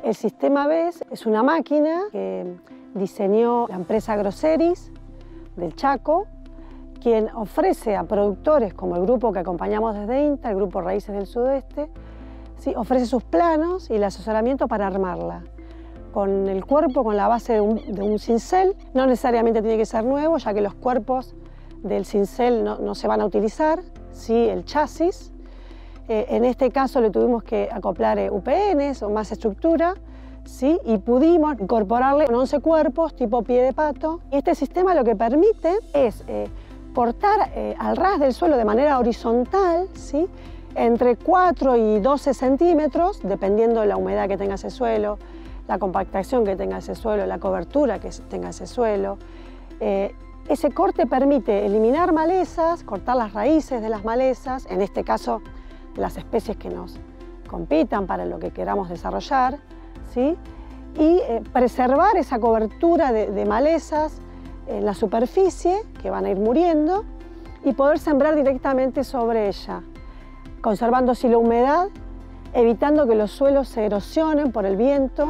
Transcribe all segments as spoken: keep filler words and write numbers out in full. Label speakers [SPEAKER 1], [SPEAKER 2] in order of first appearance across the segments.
[SPEAKER 1] El sistema B E S es una máquina que diseñó la empresa Groceris del Chaco, quien ofrece a productores como el grupo que acompañamos desde INTA, el grupo Raíces del Sudeste, ¿sí? Ofrece sus planos y el asesoramiento para armarla. Con el cuerpo, con la base de un, de un cincel, no necesariamente tiene que ser nuevo, ya que los cuerpos del cincel no, no se van a utilizar, sí el chasis. Eh, en este caso le tuvimos que acoplar eh, U P Ns o más estructura, ¿sí? Y pudimos incorporarle once cuerpos tipo pie de pato. Y este sistema lo que permite es eh, cortar eh, al ras del suelo de manera horizontal, ¿sí? Entre cuatro y doce centímetros, dependiendo de la humedad que tenga ese suelo, la compactación que tenga ese suelo, la cobertura que tenga ese suelo. Eh, ese corte permite eliminar malezas, cortar las raíces de las malezas, en este caso las especies que nos compitan para lo que queramos desarrollar, ¿sí? Y eh, preservar esa cobertura de, de malezas en la superficie, que van a ir muriendo, y poder sembrar directamente sobre ella, conservando así la humedad, evitando que los suelos se erosionen por el viento.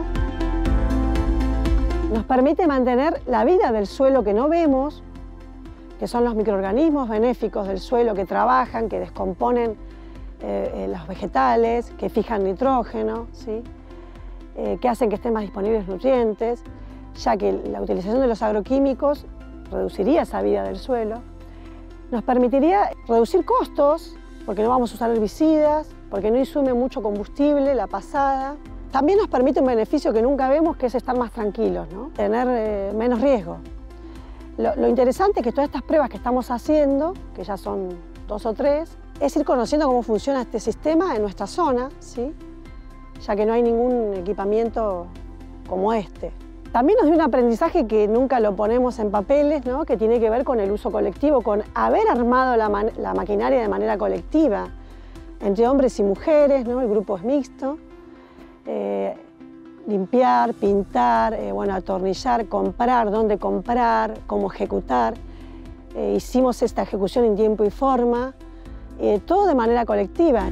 [SPEAKER 1] Nos permite mantener la vida del suelo que no vemos, que son los microorganismos benéficos del suelo que trabajan, que descomponen eh, los vegetales, que fijan nitrógeno, ¿sí? eh, que hacen que estén más disponibles nutrientes, ya que la utilización de los agroquímicos reduciría esa vida del suelo. Nos permitiría reducir costos, porque no vamos a usar herbicidas, porque no insume mucho combustible la pasada. También nos permite un beneficio que nunca vemos, que es estar más tranquilos, ¿no? Tener eh, menos riesgo. Lo, lo interesante es que todas estas pruebas que estamos haciendo, que ya son dos o tres, es ir conociendo cómo funciona este sistema en nuestra zona, ¿sí? Ya que no hay ningún equipamiento como este. También nos dio un aprendizaje que nunca lo ponemos en papeles, ¿no? Que tiene que ver con el uso colectivo, con haber armado la, la maquinaria de manera colectiva, entre hombres y mujeres, ¿no? El grupo es mixto. Eh, limpiar, pintar, eh, bueno, atornillar, comprar, dónde comprar, cómo ejecutar. Eh, hicimos esta ejecución en tiempo y forma, eh, todo de manera colectiva.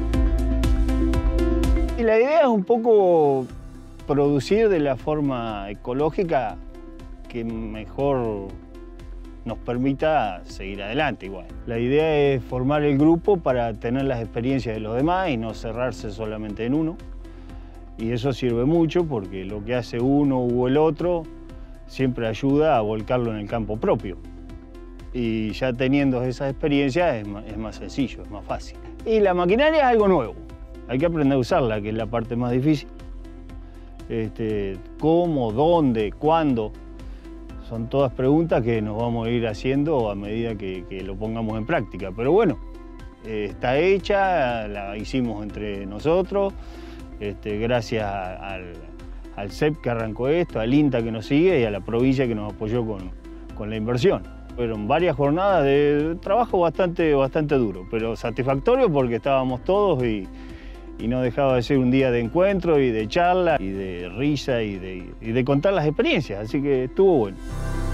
[SPEAKER 2] Y la idea es un poco producir de la forma ecológica que mejor nos permita seguir adelante igual. La idea es formar el grupo para tener las experiencias de los demás y no cerrarse solamente en uno. Y eso sirve mucho porque lo que hace uno u el otro siempre ayuda a volcarlo en el campo propio. Y ya teniendo esas experiencias es más, es más sencillo, es más fácil. Y la maquinaria es algo nuevo. Hay que aprender a usarla, que es la parte más difícil. Este, ¿Cómo? ¿Dónde? ¿Cuándo? Son todas preguntas que nos vamos a ir haciendo a medida que, que lo pongamos en práctica. Pero bueno, eh, está hecha, la hicimos entre nosotros. Este, gracias al, al C E P que arrancó esto, al INTA que nos sigue y a la provincia que nos apoyó con, con la inversión. Fueron varias jornadas de trabajo bastante, bastante duro, pero satisfactorio porque estábamos todos y, y no dejaba de ser un día de encuentro y de charla y de risa y de, y de contar las experiencias, así que estuvo bueno.